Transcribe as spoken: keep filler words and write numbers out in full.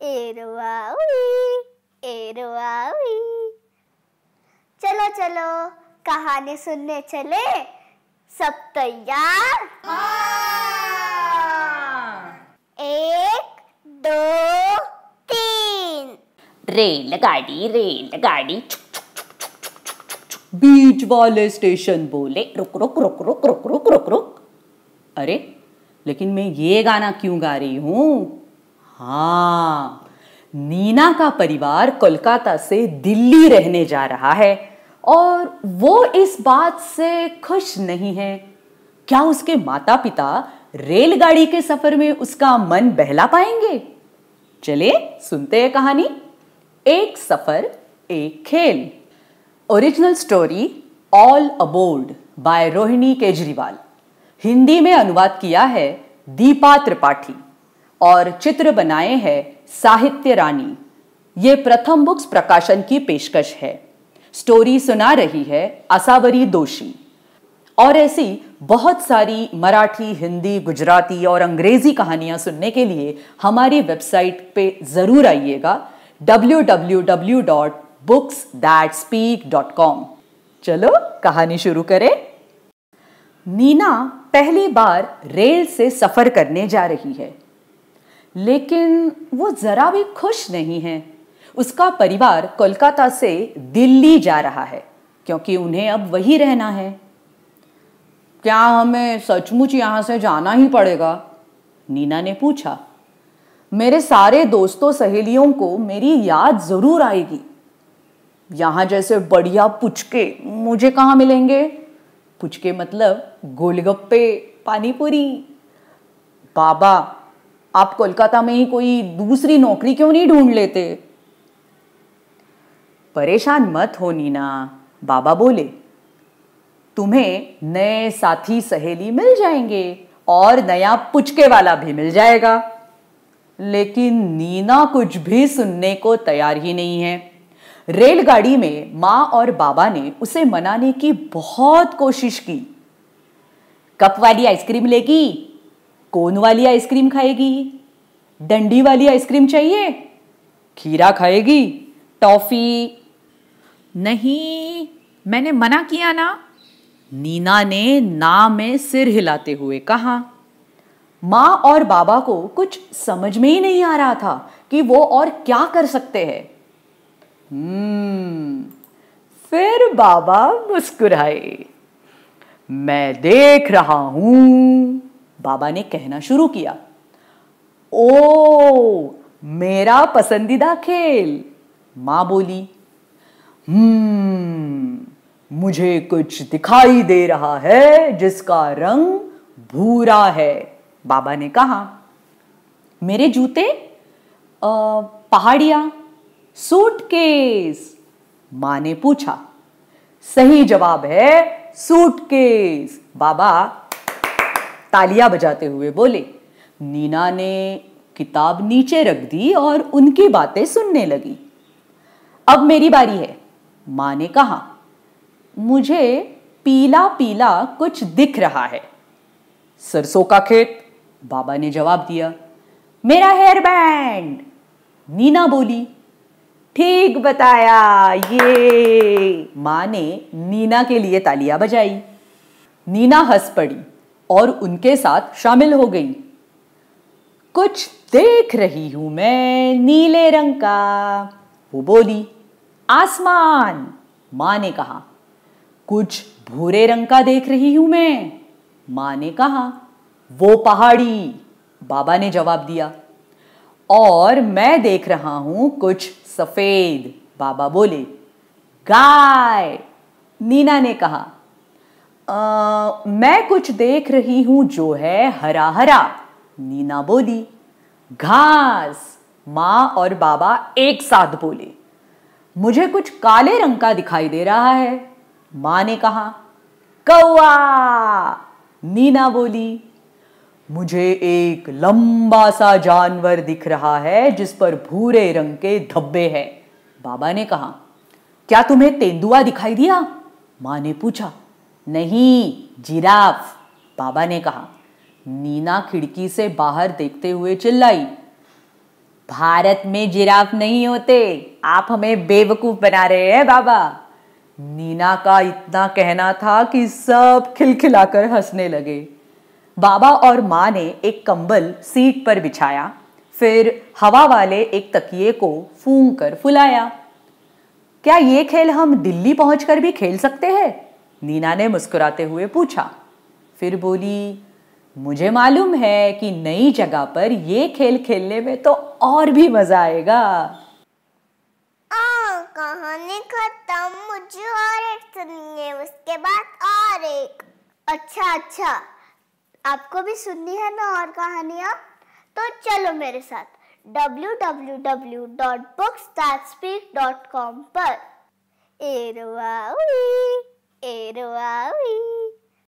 एरुआ उई, एरुआ उई। चलो चलो कहानी सुनने चले, सब तैयार? हाँ। एक दो तीन। रेलगाड़ी रेलगाड़ी बीच वाले स्टेशन बोले रुक रुक रुक रुक रुक रुक रुक रुक। अरे लेकिन मैं ये गाना क्यों गा रही हूँ? हाँ, नीना का परिवार कोलकाता से दिल्ली रहने जा रहा है और वो इस बात से खुश नहीं है। क्या उसके माता पिता रेलगाड़ी के सफर में उसका मन बहला पाएंगे? चले सुनते हैं कहानी एक सफर एक खेल। Original story all aboard by Rohini Kejriwal. Hindi में अनुवाद किया है दीपा त्रिपाठी और चित्र बनाए हैं साहित्य रानी। ये प्रथम बुक्स प्रकाशन की पेशकश है। स्टोरी सुना रही है आसावरी दोषी। और ऐसी बहुत सारी मराठी, हिंदी, गुजराती और अंग्रेजी कहानियां सुनने के लिए हमारी वेबसाइट पे जरूर आइएगा W W W dot books that speak dot com. चलो कहानी शुरू करें। नीना पहली बार रेल से सफर करने जा रही है, लेकिन वो जरा भी खुश नहीं है। उसका परिवार कोलकाता से दिल्ली जा रहा है क्योंकि उन्हें अब वहीं रहना है। क्या हमें सचमुच यहां से जाना ही पड़ेगा? नीना ने पूछा। मेरे सारे दोस्तों सहेलियों को मेरी याद जरूर आएगी। यहां जैसे बढ़िया पुचके मुझे कहाँ मिलेंगे? पुचके मतलब गोलगप्पे, पानीपुरी। बाबा, आप कोलकाता में ही कोई दूसरी नौकरी क्यों नहीं ढूंढ लेते? परेशान मत हो नीना, बाबा बोले। तुम्हें नए साथी सहेली मिल जाएंगे और नया पुचके वाला भी मिल जाएगा। लेकिन नीना कुछ भी सुनने को तैयार ही नहीं है। रेलगाड़ी में माँ और बाबा ने उसे मनाने की बहुत कोशिश की। कप वाली आइसक्रीम लेगी? कोन वाली आइसक्रीम खाएगी? डंडी वाली आइसक्रीम चाहिए? खीरा खाएगी? टॉफी? नहीं, मैंने मना किया ना। नीना ने ना में सिर हिलाते हुए कहा। माँ और बाबा को कुछ समझ में ही नहीं आ रहा था कि वो और क्या कर सकते हैं। हम्म, फिर बाबा मुस्कुराए। मैं देख रहा हूं, बाबा ने कहना शुरू किया। ओ, मेरा पसंदीदा खेल, माँ बोली। हम्म, मुझे कुछ दिखाई दे रहा है जिसका रंग भूरा है, बाबा ने कहा। मेरे जूते? पहाड़ियां? सूटकेस? मां ने पूछा। सही जवाब है सूटकेस, बाबा तालियां बजाते हुए बोले। नीना ने किताब नीचे रख दी और उनकी बातें सुनने लगी। अब मेरी बारी है, मां ने कहा। मुझे पीला पीला कुछ दिख रहा है। सरसों का खेत, बाबा ने जवाब दिया। मेरा हेयर बैंड, नीना बोली। ठीक बताया, ये, मां ने नीना के लिए तालियां बजाई। नीना हंस पड़ी और उनके साथ शामिल हो गई। कुछ देख रही हूं मैं नीले रंग का, वो बोली। आसमान, मां ने कहा। कुछ भूरे रंग का देख रही हूं मैं, मां ने कहा। वो पहाड़ी, बाबा ने जवाब दिया। और मैं देख रहा हूं कुछ सफेद, बाबा बोले। गाय, नीना ने कहा। आ, मैं कुछ देख रही हूं जो है हरा हरा, नीना बोली। घास, मां और बाबा एक साथ बोले। मुझे कुछ काले रंग का दिखाई दे रहा है, मां ने कहा। कौआ, नीना बोली। मुझे एक लंबा सा जानवर दिख रहा है जिस पर भूरे रंग के धब्बे हैं, बाबा ने कहा। क्या तुम्हें तेंदुआ दिखाई दिया? मां ने पूछा। नहीं, जिराफ, बाबा ने कहा। नीना खिड़की से बाहर देखते हुए चिल्लाई। भारत में जिराफ नहीं होते, आप हमें बेवकूफ बना रहे हैं बाबा। नीना का इतना कहना था कि सब खिलखिलाकर हंसने लगे। बाबा और माँ ने एक कंबल सीट पर बिछाया, फिर हवा वाले एक तकिए को फूंक कर फुलाया। क्या ये खेल हम दिल्ली पहुंचकर भी खेल सकते हैं? नीना ने मुस्कुराते हुए पूछा। फिर बोली, मुझे मालूम है कि नई जगह पर ये खेल खेलने में तो और भी मजा आएगा। आ, कहानी खत्म, मुझे और एक सुनिए, उसके बाद और एक। अच्छा अच्छा, आपको भी सुननी है ना और कहानियाँ? तो चलो मेरे साथ W W W dot books that speak dot com पर। एरवावी एरवावी